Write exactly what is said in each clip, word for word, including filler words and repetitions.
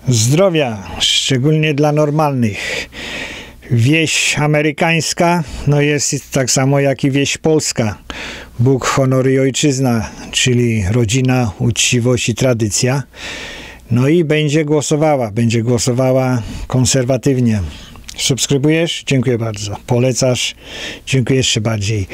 Zdrowia, szczególnie dla normalnych. Wieś amerykańska, no jest tak samo jak i wieś polska. Bóg, honor i ojczyzna, czyli rodzina, uczciwość i tradycja. No i będzie głosowała, będzie głosowała konserwatywnie. Subskrybujesz? Dziękuję bardzo. Polecasz? Dziękuję jeszcze bardziej.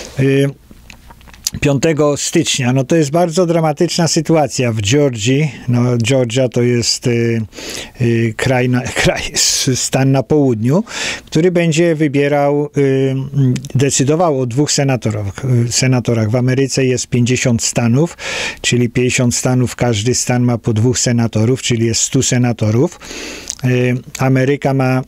piątego stycznia, no to jest bardzo dramatyczna sytuacja w Georgii. No, Georgia to jest y, y, kraj, na, kraj, stan na południu, który będzie wybierał, y, decydował o dwóch senatorach. senatorach. W Ameryce jest pięćdziesiąt stanów, czyli pięćdziesiąt stanów, każdy stan ma po dwóch senatorów, czyli jest stu senatorów. Y, Ameryka ma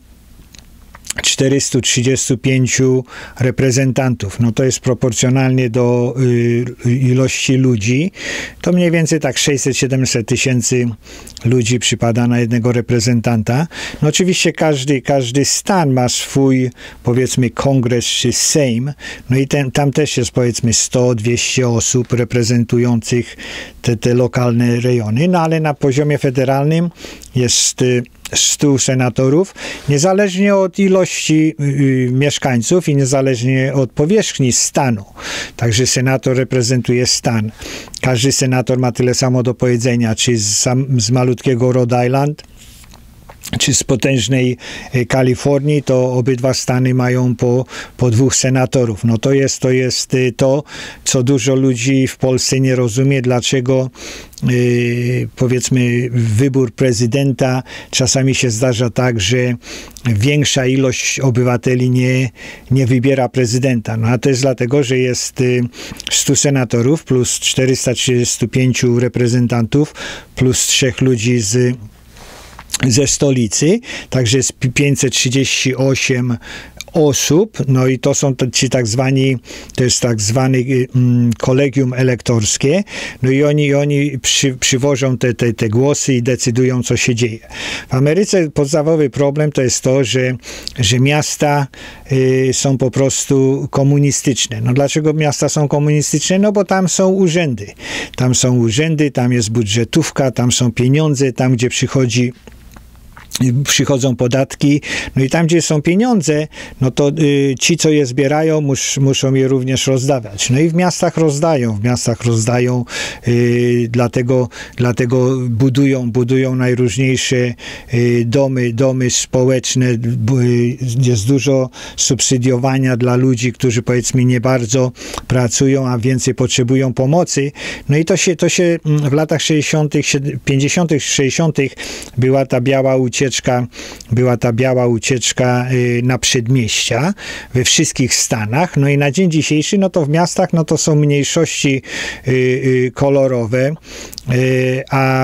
czterystu trzydziestu pięciu reprezentantów. No to jest proporcjonalnie do y, ilości ludzi. To mniej więcej tak sześćset siedemset tysięcy ludzi przypada na jednego reprezentanta. No oczywiście każdy, każdy stan ma swój, powiedzmy, kongres czy sejm. No i ten, tam też jest, powiedzmy, sto dwieście osób reprezentujących te, te lokalne rejony. No ale na poziomie federalnym jest y, stu senatorów, niezależnie od ilości y, mieszkańców i niezależnie od powierzchni stanu. Także senator reprezentuje stan. Każdy senator ma tyle samo do powiedzenia, czy z, z malutkiego Rhode Island, czy z potężnej Kalifornii, to obydwa stany mają po, po dwóch senatorów. No to jest, to jest to, co dużo ludzi w Polsce nie rozumie, dlaczego Yy, powiedzmy wybór prezydenta czasami się zdarza tak, że większa ilość obywateli nie, nie wybiera prezydenta. No a to jest dlatego, że jest y, stu senatorów plus czterysta trzydziestu pięciu reprezentantów plus trzech ludzi z ze stolicy, także jest pięćset trzydzieści osiem osób, no i to są ci tak zwani, to jest tak zwany mm, kolegium elektorskie, no i oni, oni przy, przywożą te, te, te głosy i decydują, co się dzieje. W Ameryce podstawowy problem to jest to, że, że miasta y, są po prostu komunistyczne. No dlaczego miasta są komunistyczne? No bo tam są urzędy. Tam są urzędy, tam jest budżetówka, tam są pieniądze, tam gdzie przychodzi przychodzą podatki, no i tam, gdzie są pieniądze, no to y, ci, co je zbierają, mus, muszą je również rozdawać. No i w miastach rozdają, w miastach rozdają, y, dlatego, dlatego budują, budują najróżniejsze y, domy, domy społeczne, y, jest dużo subsydiowania dla ludzi, którzy, powiedzmy, nie bardzo pracują, a więcej potrzebują pomocy. No i to się, to się w latach sześćdziesiątych, pięćdziesiątych, sześćdziesiątych była ta biała ucieczka była ta biała ucieczka y, na przedmieścia we wszystkich stanach. No i na dzień dzisiejszy, no to w miastach, no to są mniejszości y, y, kolorowe, y, a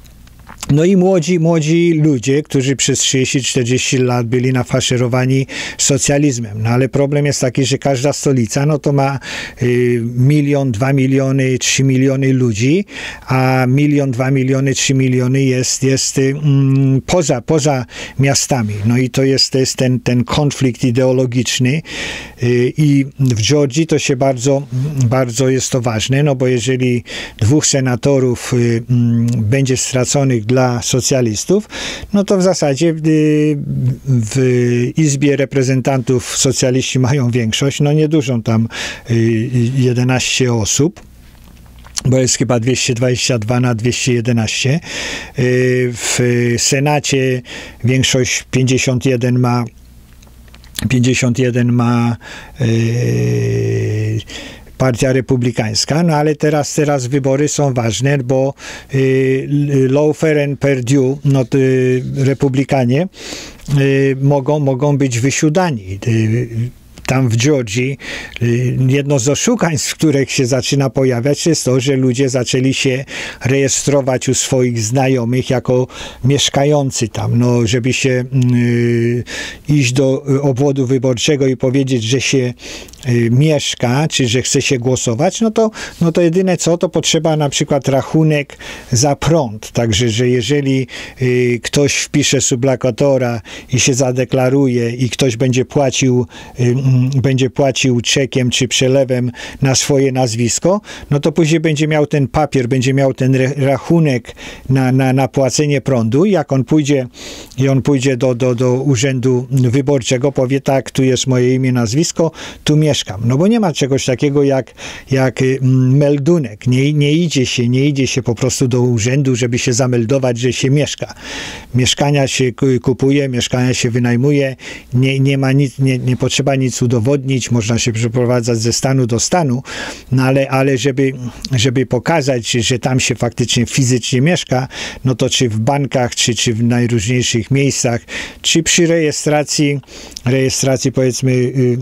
no i młodzi, młodzi ludzie, którzy przez trzydzieści czterdzieści lat byli nafaszerowani socjalizmem. No ale problem jest taki, że każda stolica, no to ma y, milion, dwa miliony, trzy miliony ludzi, a milion, dwa miliony, trzy miliony jest, jest y, mm, poza, poza miastami. No i to jest, to jest ten, ten konflikt ideologiczny y, i w Georgii to się bardzo, bardzo jest to ważne, no bo jeżeli dwóch senatorów y, mm, będzie straconych dla dla socjalistów, no to w zasadzie w Izbie Reprezentantów socjaliści mają większość, no niedużą tam jedenaście osób, bo jest chyba dwieście dwadzieścia dwa na dwieście jedenaście. W Senacie większość pięćdziesiąt jeden ma pięćdziesiąt jeden ma yy, Partia Republikańska, no ale teraz, teraz wybory są ważne, bo y, Loeffler and Perdue, no y, Republikanie y, mogą, mogą być wysiudani. Y, tam w Georgii jedno z oszukaństw, których się zaczyna pojawiać, jest to, że ludzie zaczęli się rejestrować u swoich znajomych jako mieszkający tam. No, żeby się y, iść do obwodu wyborczego i powiedzieć, że się y, mieszka, czy że chce się głosować, no to, no to jedyne co, to potrzeba na przykład rachunek za prąd. Także, że jeżeli y, ktoś wpisze sublokatora i się zadeklaruje i ktoś będzie płacił y, będzie płacił czekiem czy przelewem na swoje nazwisko, no to później będzie miał ten papier, będzie miał ten rachunek na, na, na płacenie prądu. Jak on pójdzie i on pójdzie do, do, do urzędu wyborczego, powie tak, tu jest moje imię, nazwisko, tu mieszkam. No bo nie ma czegoś takiego jak, jak meldunek. Nie, nie idzie się, nie idzie się po prostu do urzędu, żeby się zameldować, że się mieszka. Mieszkania się kupuje, mieszkania się wynajmuje, nie, nie ma nic, nie, nie potrzeba nic udowodnić, można się przeprowadzać ze stanu do stanu, no ale, ale żeby, żeby pokazać, że tam się faktycznie fizycznie mieszka, no to czy w bankach, czy, czy w najróżniejszych miejscach, czy przy rejestracji, rejestracji powiedzmy yy,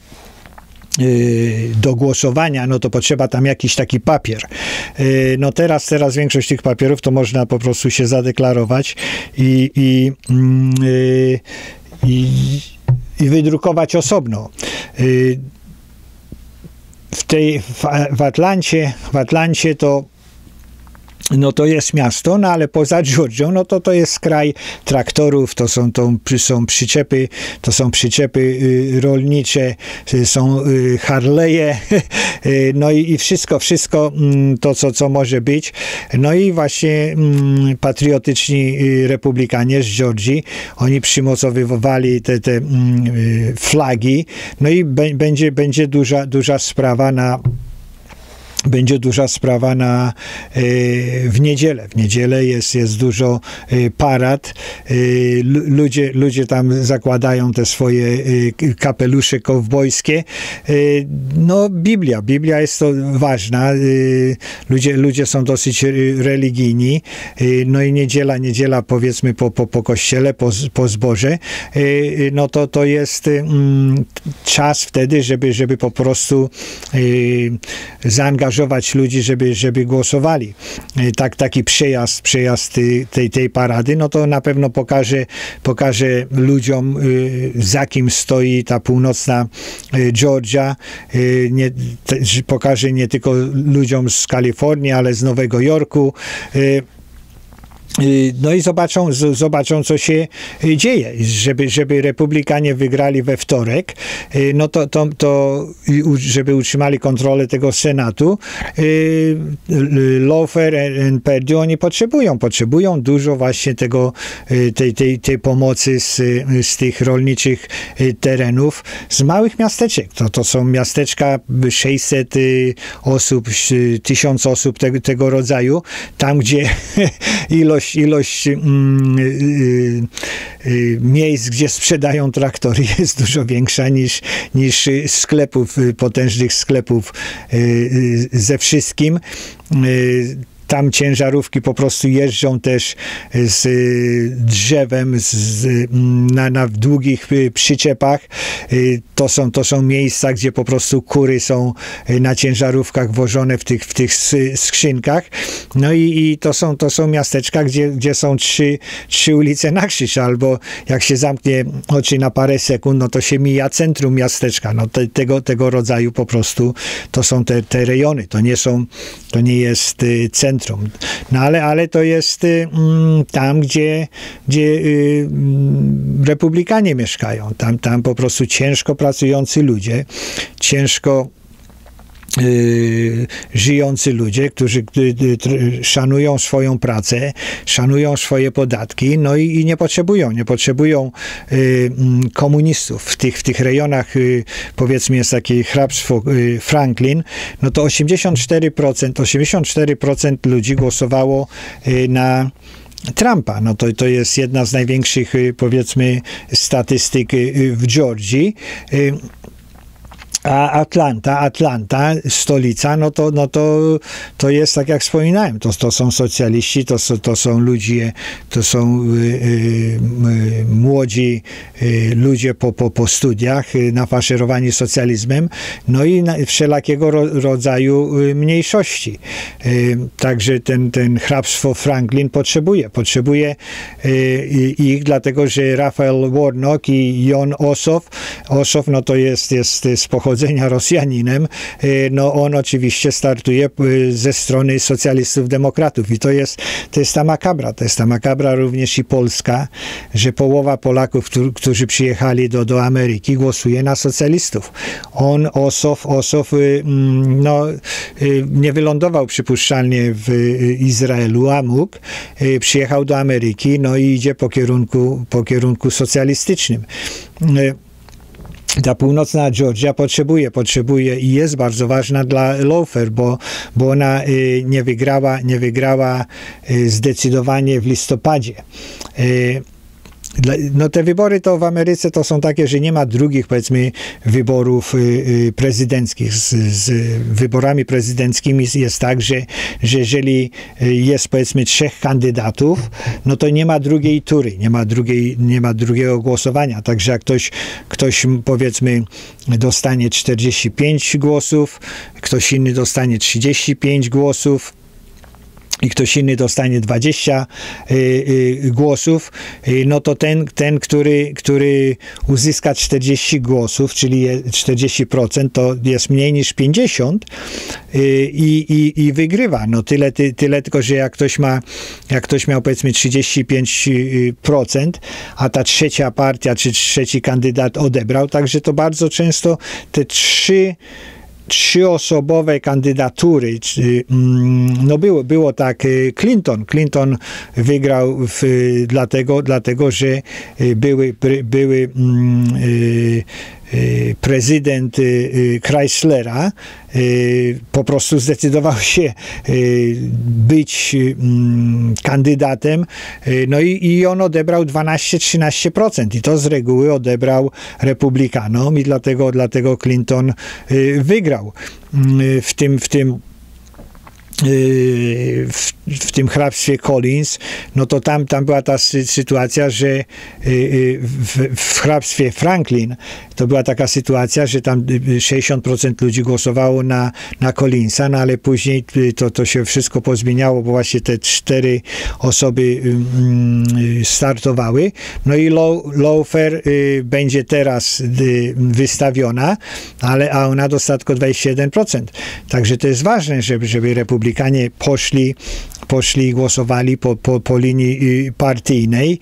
yy, do głosowania, no to potrzeba tam jakiś taki papier. Yy, no teraz, teraz większość tych papierów to można po prostu się zadeklarować i, i, yy, i, i wydrukować osobno. Yy, w tej, w, w Atlancie, w Atlancie to no to jest miasto, no ale poza Georgią, no to to jest kraj traktorów, to są, to są przyczepy, to są przyczepy y, rolnicze, y, są y, Harley'e, y, no i, i wszystko, wszystko y, to, co, co może być. No i właśnie y, patriotyczni y, republikanie z Georgii, oni przymocowywali te, te y, flagi, no i be, będzie, będzie duża, duża sprawa na Będzie duża sprawa na, y, w niedzielę. W niedzielę jest, jest dużo y, parad. Y, ludzie, ludzie tam zakładają te swoje y, kapelusze kowbojskie. Y, no Biblia. Biblia jest to ważna. Y, ludzie, ludzie są dosyć religijni. Y, no i niedziela, niedziela powiedzmy po, po, po kościele, po, po zborze. Y, no to, to jest y, czas wtedy, żeby, żeby po prostu y, zaangażować ludzi, żeby, żeby głosowali. Tak, taki przejazd, przejazd tej, tej parady, no to na pewno pokaże, pokaże ludziom, za kim stoi ta północna Georgia. Nie, pokaże nie tylko ludziom z Kalifornii, ale z Nowego Jorku. No i zobaczą, zobaczą, co się dzieje. Żeby, żeby republikanie wygrali we wtorek, no to, to, to żeby utrzymali kontrolę tego Senatu, Loeffler i Perdue, oni potrzebują, potrzebują dużo właśnie tego, tej, tej, tej pomocy z, z tych rolniczych terenów, z małych miasteczek. To, to są miasteczka sześćset osób, tysiąc osób tego, tego rodzaju, tam gdzie ilość ilość mm, y, y, miejsc, gdzie sprzedają traktory, jest dużo większa niż, niż sklepów, potężnych sklepów y, y, ze wszystkim. Y, Tam ciężarówki po prostu jeżdżą też z drzewem z, na, na długich przyczepach. To są, to są miejsca, gdzie po prostu kury są na ciężarówkach wożone w tych, w tych skrzynkach. No i, i to, są, to są miasteczka, gdzie, gdzie są trzy, trzy ulice na krzyż, albo jak się zamknie oczy na parę sekund, no to się mija centrum miasteczka. No te, tego, tego rodzaju po prostu to są te, te rejony. To nie są, to nie jest centrum. No ale, ale to jest y, tam, gdzie, gdzie y, republikanie mieszkają. Tam, tam po prostu ciężko pracujący ludzie, ciężko y, żyjący ludzie, którzy y, y, szanują swoją pracę, szanują swoje podatki, no i, i nie potrzebują, nie potrzebują y, komunistów. W tych, w tych rejonach, y, powiedzmy, jest takie hrabstwo y, Franklin, no to osiemdziesiąt cztery procent, osiemdziesiąt cztery procent ludzi głosowało y, na Trumpa. No to, to jest jedna z największych, y, powiedzmy, statystyk y, w Georgii. Y, A Atlanta, Atlanta, stolica, no to, no to, to jest, tak jak wspominałem, to, to są socjaliści, to, to są ludzie, to są y, y, młodzi y, ludzie po, po, po studiach, y, nafaszerowani socjalizmem, no i na, wszelakiego ro, rodzaju y, mniejszości. Y, także ten, ten hrabstwo Franklin potrzebuje, potrzebuje y, ich, dlatego że Raphael Warnock i Jon Ossoff, Ossoff, no to jest, jest z pochodzenia pochodzenia Rosjaninem, no on oczywiście startuje ze strony socjalistów, demokratów i to jest, to jest ta makabra, to jest ta makabra również i polska, że połowa Polaków, którzy przyjechali do, do Ameryki, głosuje na socjalistów. On, Ossow, Ossow no, nie wylądował przypuszczalnie w Izraelu, a mógł, przyjechał do Ameryki, no i idzie po kierunku, po kierunku socjalistycznym. Ta północna Georgia potrzebuje, potrzebuje i jest bardzo ważna dla Loeffler, bo, bo ona y, nie wygrała, nie wygrała y, zdecydowanie w listopadzie. Y, No te wybory to w Ameryce to są takie, że nie ma drugich, powiedzmy, wyborów y, y, prezydenckich. Z, z wyborami prezydenckimi jest tak, że, że jeżeli jest, powiedzmy, trzech kandydatów, no to nie ma drugiej tury, nie ma, drugiej, nie ma drugiego głosowania. Także jak ktoś, ktoś, powiedzmy, dostanie czterdzieści pięć głosów, ktoś inny dostanie trzydzieści pięć głosów, i ktoś inny dostanie dwadzieścia y, y, głosów, y, no to ten, ten który, który uzyska czterdzieści głosów, czyli czterdzieści procent, to jest mniej niż pięćdziesiąt y, i, i wygrywa. No tyle, ty, tyle tylko, że jak ktoś ma, jak ktoś miał, powiedzmy, trzydzieści pięć procent, a ta trzecia partia, czy trzeci kandydat odebrał, także to bardzo często te trzy trzyosobowe kandydatury, no było, było tak, Clinton, Clinton wygrał w, dlatego, dlatego, że były, były prezydent Chryslera po prostu zdecydował się być kandydatem, no i, i on odebrał dwanaście do trzynastu procent i to z reguły odebrał republikanom i dlatego, dlatego Clinton wygrał w tym, w tym W, w tym hrabstwie Collins, no to tam, tam była ta sytuacja, że w, w hrabstwie Franklin to była taka sytuacja, że tam sześćdziesiąt procent ludzi głosowało na, na Collinsa, no ale później to, to się wszystko pozmieniało, bo właśnie te cztery osoby startowały. No i Loeffler będzie teraz wystawiona, ale a ona dostała tylko dwadzieścia jeden procent. Także to jest ważne, żeby, żeby Republikanie poszli, poszli i głosowali po, po, po linii partyjnej.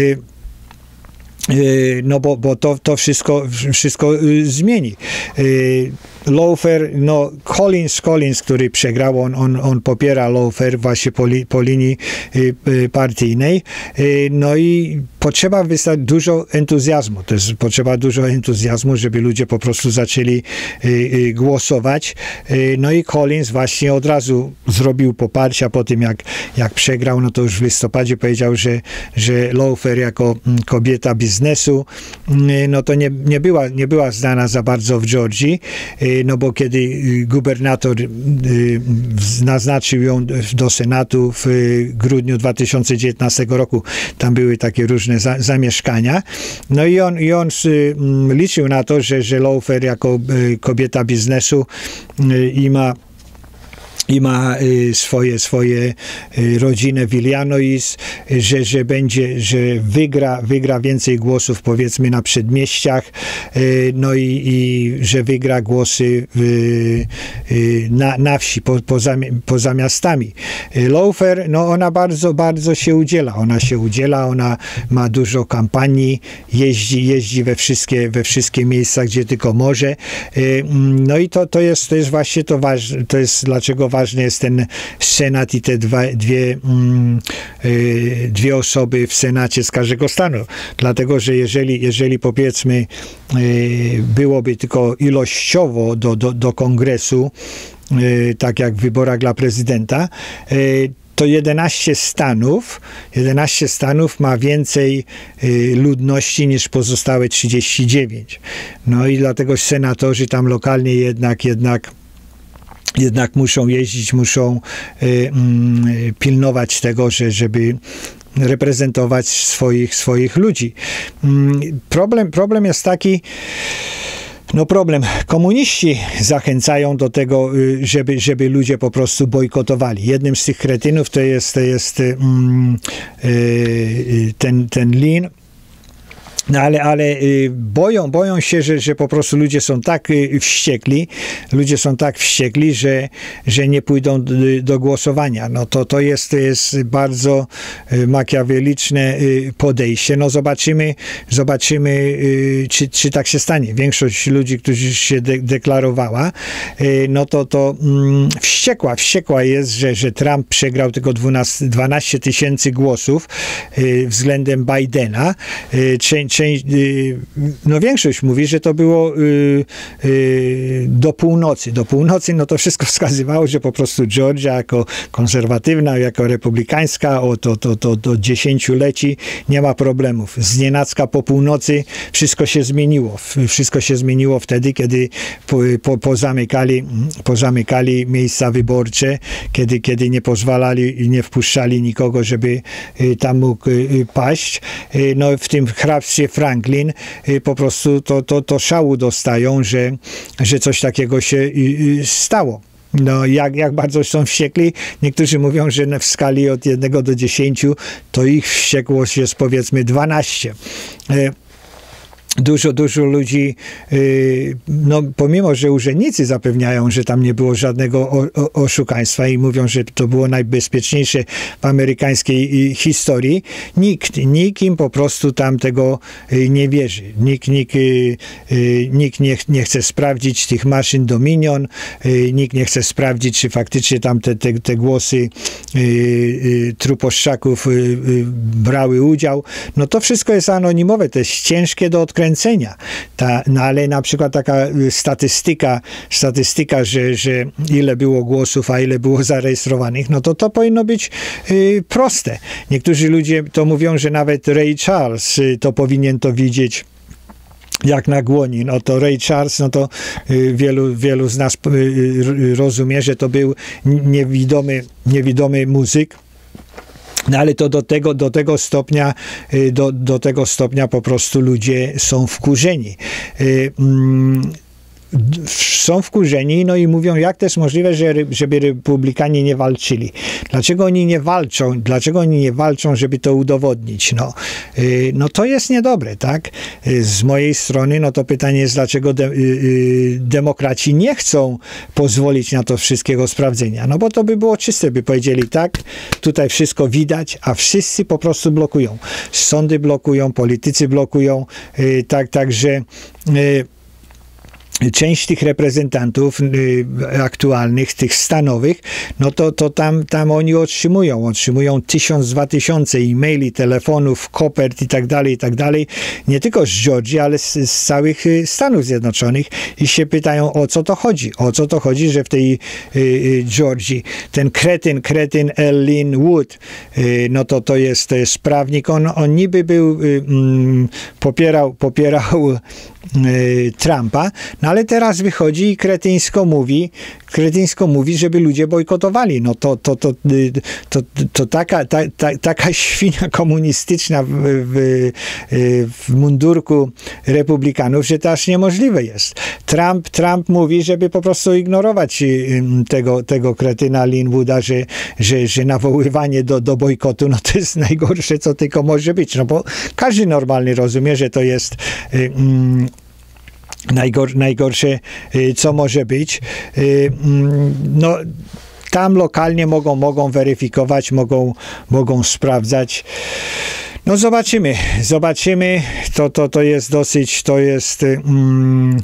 No bo, bo to, to wszystko, wszystko zmieni. Loeffler, no Collins, Collins, który przegrał, on, on, on popiera Loeffler właśnie po, li, po linii partyjnej. No i potrzeba wystawić dużo entuzjazmu. To jest potrzeba dużo entuzjazmu, żeby ludzie po prostu zaczęli głosować. No i Collins właśnie od razu zrobił poparcia po tym, jak, jak przegrał, no to już w listopadzie powiedział, że, że Loeffler jako kobieta biznesu, no to nie, nie, była, nie była znana za bardzo w Georgii, no bo kiedy gubernator naznaczył ją do Senatu w grudniu dwa tysiące dziewiętnastego roku, tam były takie różne za, zamieszkania, no i on, i on liczył na to, że, że Loeffler jako kobieta biznesu i ma i ma swoje, swoje rodzinę w Illinois, że, że będzie, że wygra, wygra więcej głosów, powiedzmy, na przedmieściach, no i, i że wygra głosy w, na, na wsi, po, poza, poza miastami. Loeffler, no ona bardzo, bardzo się udziela. Ona się udziela, ona ma dużo kampanii, jeździ, jeździ we wszystkie, we wszystkie miejsca, gdzie tylko może. No i to, to jest, to jest właśnie to ważne, to jest dlaczego ważny jest ten Senat i te dwa, dwie, mm, y, dwie osoby w Senacie z każdego stanu. Dlatego, że jeżeli, jeżeli powiedzmy y, byłoby tylko ilościowo do, do, do kongresu, y, tak jak w wyborach dla prezydenta, y, to jedenaście stanów, jedenaście stanów ma więcej y, ludności niż pozostałe trzydzieści dziewięć. No i dlatego senatorzy tam lokalnie jednak, jednak jednak muszą jeździć, muszą y, y, pilnować tego, że, żeby reprezentować swoich, swoich ludzi. Y, problem, problem jest taki, no problem, komuniści zachęcają do tego, żeby, żeby ludzie po prostu bojkotowali. Jednym z tych kretynów to jest, to jest y, y, ten, ten Lin, No ale, ale y, boją, boją się, że, że po prostu ludzie są tak y, wściekli, ludzie są tak wściekli, że, że nie pójdą do, do głosowania. No to, to, jest, to jest bardzo y, makiaweliczne y, podejście. No zobaczymy, zobaczymy y, czy, czy tak się stanie. Większość ludzi, którzy się de deklarowała, y, no to, to mm, wściekła, wściekła jest, że, że Trump przegrał tylko dwanaście tysięcy głosów y, względem Bidena. Y, Część, no większość mówi, że to było y, y, do północy. Do północy, no to wszystko wskazywało, że po prostu Georgia jako konserwatywna, jako republikańska o to, to, to, to dziesięcioleci nie ma problemów. Znienacka po północy wszystko się zmieniło. Wszystko się zmieniło wtedy, kiedy po, po, pozamykali, pozamykali miejsca wyborcze, kiedy, kiedy nie pozwalali i nie wpuszczali nikogo, żeby y, tam mógł y, paść. Y, no w tym hrabstwie Franklin po prostu to, to, to szału dostają, że, że coś takiego się stało. No, jak, jak bardzo są wściekli? Niektórzy mówią, że w skali od jednego do dziesięciu to ich wściekłość jest powiedzmy dwanaście. Dużo, dużo ludzi, yy, no pomimo, że urzędnicy zapewniają, że tam nie było żadnego o, o, oszukaństwa i mówią, że to było najbezpieczniejsze w amerykańskiej y, historii, nikt, nikt im po prostu tam tego y, nie wierzy. Nikt, nikt, y, y, nikt nie, nie chce sprawdzić tych maszyn Dominion, y, nikt nie chce sprawdzić, czy faktycznie tam te, te, te głosy y, y, truposzczaków y, y, brały udział. No to wszystko jest anonimowe, to jest ciężkie do odkrycia. Ta, no ale na przykład taka statystyka, statystyka że, że ile było głosów, a ile było zarejestrowanych, no to to powinno być y, proste. Niektórzy ludzie to mówią, że nawet Ray Charles y, to powinien to widzieć jak na dłoni. No to Ray Charles, no to y, wielu, wielu z nas y, y, rozumie, że to był niewidomy, niewidomy muzyk. No ale to do tego, do tego stopnia, do, do tego stopnia po prostu ludzie są wkurzeni. Są wkurzeni, no i mówią, jak to jest możliwe, że, żeby republikanie nie walczyli. Dlaczego oni nie walczą? Dlaczego oni nie walczą, żeby to udowodnić? No, no to jest niedobre, tak? Z mojej strony, no to pytanie jest, dlaczego de, demokraci nie chcą pozwolić na to wszystkiego sprawdzenia? No bo to by było czyste, by powiedzieli, tak, tutaj wszystko widać, a wszyscy po prostu blokują. Sądy blokują, politycy blokują, tak, także część tych reprezentantów y, aktualnych, tych stanowych, no to, to tam, tam oni otrzymują, otrzymują tysiąc, dwa tysiące e-maili, telefonów, kopert i tak dalej, i tak dalej, nie tylko z Georgii, ale z, z całych y, Stanów Zjednoczonych i się pytają, o co to chodzi, o co to chodzi, że w tej y, y, Georgii ten kretyn, kretyn L. Lin Wood, y, no to to jest, to jest prawnik, on, on niby był, y, mm, popierał, popierał y, Trumpa, no ale teraz wychodzi i kretyńsko mówi, kretyńsko mówi, żeby ludzie bojkotowali. No to, to, to, to, to taka, ta, ta, taka świnia komunistyczna w, w, w mundurku republikanów, że to aż niemożliwe jest. Trump, Trump mówi, żeby po prostu ignorować tego, tego kretyna Linwooda, że, że, że nawoływanie do, do bojkotu, no to jest najgorsze, co tylko może być. No bo każdy normalny rozumie, że to jest mm, Najgor, najgorsze, co może być. No, tam lokalnie mogą, mogą weryfikować, mogą, mogą sprawdzać. No zobaczymy, zobaczymy, to, to, to jest dosyć, to jest mm,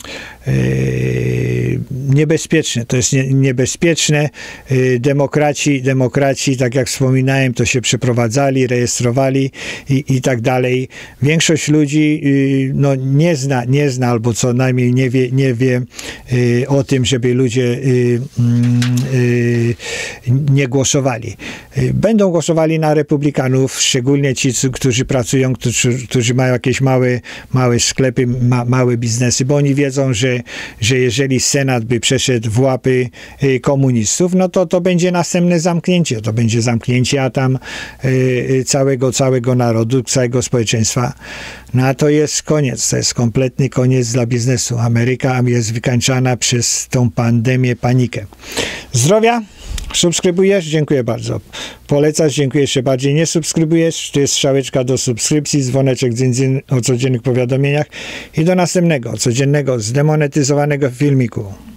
yy, niebezpieczne, to jest nie, niebezpieczne. Yy, demokraci, demokraci, tak jak wspominałem, to się przeprowadzali, rejestrowali i, i tak dalej. Większość ludzi yy, no, nie zna, nie zna, albo co najmniej nie wie, nie wie yy, o tym, żeby ludzie yy, yy, nie głosowali. Yy, będą głosowali na republikanów, szczególnie ci, którzy którzy pracują, którzy, którzy mają jakieś małe, małe sklepy, ma, małe biznesy, bo oni wiedzą, że, że jeżeli Senat by przeszedł w łapy y, komunistów, no to to będzie następne zamknięcie. To będzie zamknięcie, a tam y, całego, całego narodu, całego społeczeństwa. No a to jest koniec, to jest kompletny koniec dla biznesu. Ameryka jest wykańczana przez tą pandemię, panikę. Zdrowia, Subskrybujesz? Dziękuję bardzo. Polecasz? Dziękuję jeszcze bardziej. Nie subskrybujesz? To jest strzałeczka do subskrypcji, dzwoneczek dzyn, o codziennych powiadomieniach i do następnego, codziennego, zdemonetyzowanego filmiku.